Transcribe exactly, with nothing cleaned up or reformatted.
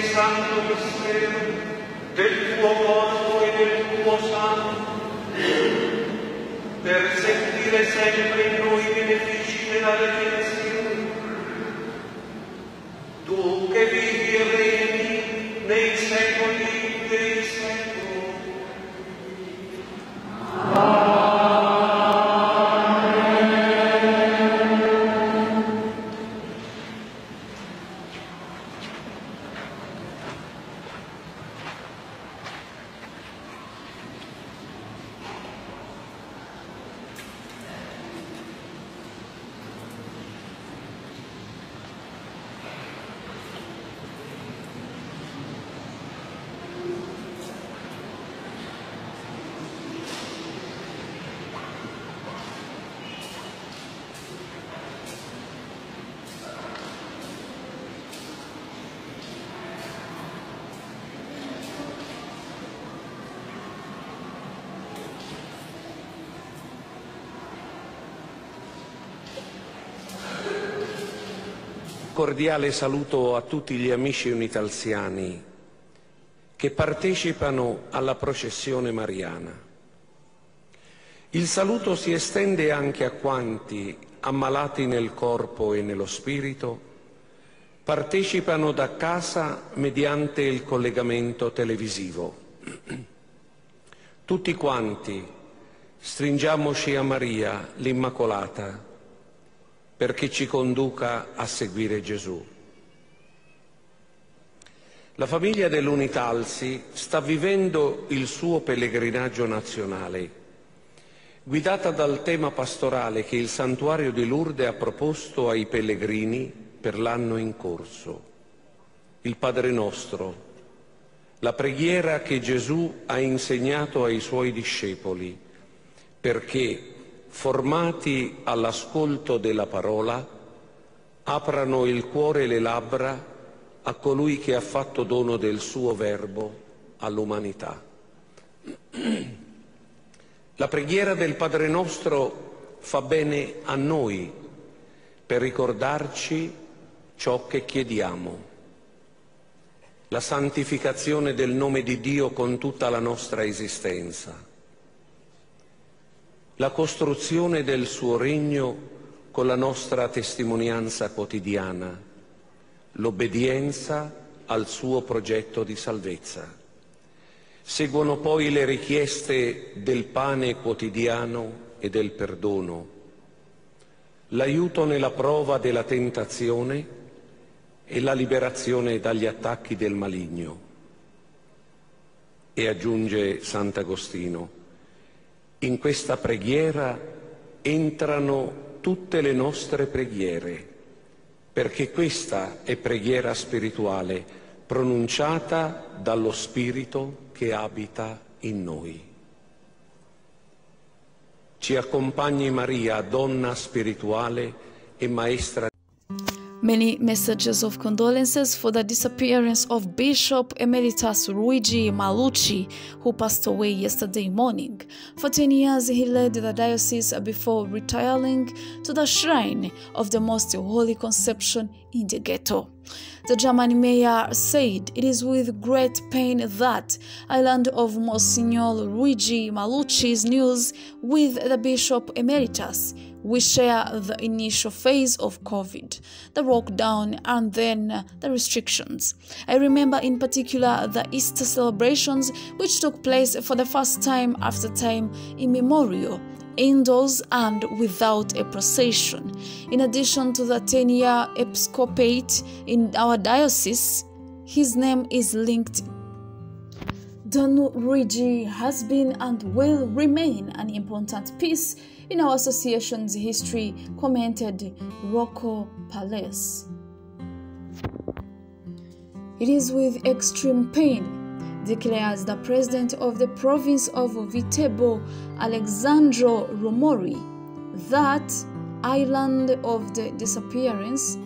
Santo mistero del tuo corpo e del tuo sangue, per sentire sempre in noi i benefici della redenzione. Tu che vivi e regni nei secoli dei secoli. Cordiale saluto a tutti gli amici unitalsiani che partecipano alla processione mariana. Il saluto si estende anche a quanti, ammalati nel corpo e nello spirito, partecipano da casa mediante il collegamento televisivo. Tutti quanti stringiamoci a Maria, l'Immacolata, perché ci conduca a seguire Gesù. La famiglia dell'Unitalsi sta vivendo il suo pellegrinaggio nazionale, guidata dal tema pastorale che il Santuario di Lourdes ha proposto ai pellegrini per l'anno in corso. Il Padre Nostro, la preghiera che Gesù ha insegnato ai Suoi discepoli, perché formati all'ascolto della parola, aprano il cuore e le labbra a colui che ha fatto dono del suo verbo all'umanità. La preghiera del Padre Nostro fa bene a noi per ricordarci ciò che chiediamo: la santificazione del nome di Dio con tutta la nostra esistenza, la costruzione del suo regno con la nostra testimonianza quotidiana, l'obbedienza al suo progetto di salvezza. Seguono poi le richieste del pane quotidiano e del perdono, l'aiuto nella prova della tentazione e la liberazione dagli attacchi del maligno. E aggiunge Sant'Agostino: in questa preghiera entrano tutte le nostre preghiere, perché questa è preghiera spirituale pronunciata dallo Spirito che abita in noi. Ci accompagni Maria, donna spirituale e maestra. Many messages of condolences for the disappearance of Bishop Emeritus Luigi Malucci, who passed away yesterday morning. For ten years, he led the diocese before retiring to the shrine of the Most Holy Conception in the ghetto. The German mayor said it is with great pain that I learned of Monsignor Luigi Malucci's news with the Bishop Emeritus. We share the initial phase of COVID, the lockdown, and then the restrictions. I remember in particular the Easter celebrations, which took place for the first time after time immemorial, indoors and without a procession. In addition to the ten-year episcopate in our diocese, his name is linked. Don Luigi has been and will remain an important piece in our association's history, commented Rocco Palace. It is with extreme pain, declares the president of the province of Viterbo, Alexandro Romori, that island of the disappearance